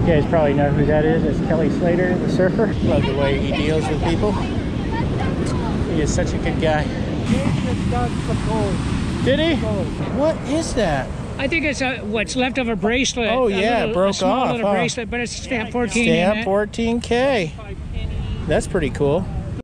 You guys probably know who that is. It's Kelly Slater, the surfer. Love the way he deals with people. He is such a good guy. Did he? What is that? I think it's what's left of a bracelet. Oh yeah, it broke a small off. little bracelet, but it's stamp 14. Stamp 14K. That's pretty cool.